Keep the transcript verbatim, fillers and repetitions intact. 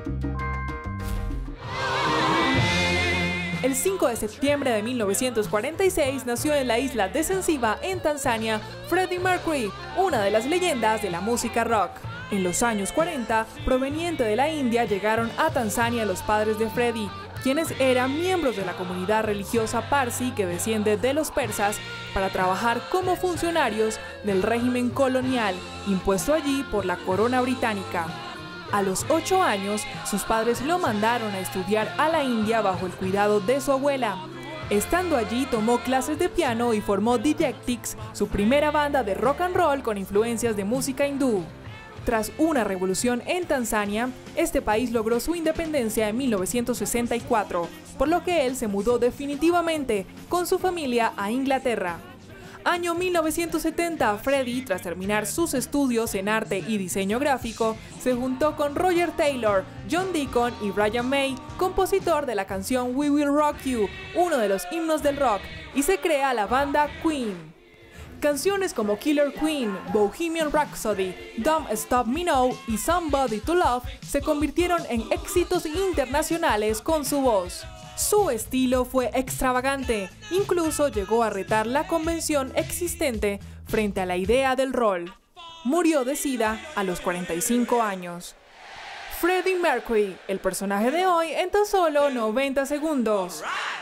El cinco de septiembre de mil novecientos cuarenta y seis nació en la isla de Zanzíbar, en Tanzania, Freddie Mercury, una de las leyendas de la música rock. En los años cuarenta, proveniente de la India, llegaron a Tanzania los padres de Freddie, quienes eran miembros de la comunidad religiosa Parsi que desciende de los persas, para trabajar como funcionarios del régimen colonial impuesto allí por la corona británica. A los ocho años, sus padres lo mandaron a estudiar a la India bajo el cuidado de su abuela. Estando allí, tomó clases de piano y formó Dejectics, su primera banda de rock and roll con influencias de música hindú. Tras una revolución en Tanzania, este país logró su independencia en mil novecientos sesenta y cuatro, por lo que él se mudó definitivamente con su familia a Inglaterra. Año mil novecientos setenta, Freddie, tras terminar sus estudios en arte y diseño gráfico, se juntó con Roger Taylor, John Deacon y Brian May, compositor de la canción We Will Rock You, uno de los himnos del rock, y se crea la banda Queen. Canciones como Killer Queen, Bohemian Rhapsody, Don't Stop Me Now y Somebody to Love se convirtieron en éxitos internacionales con su voz. Su estilo fue extravagante, incluso llegó a retar la convención existente frente a la idea del rol. Murió de SIDA a los cuarenta y cinco años. Freddie Mercury, el personaje de hoy en tan solo noventa segundos.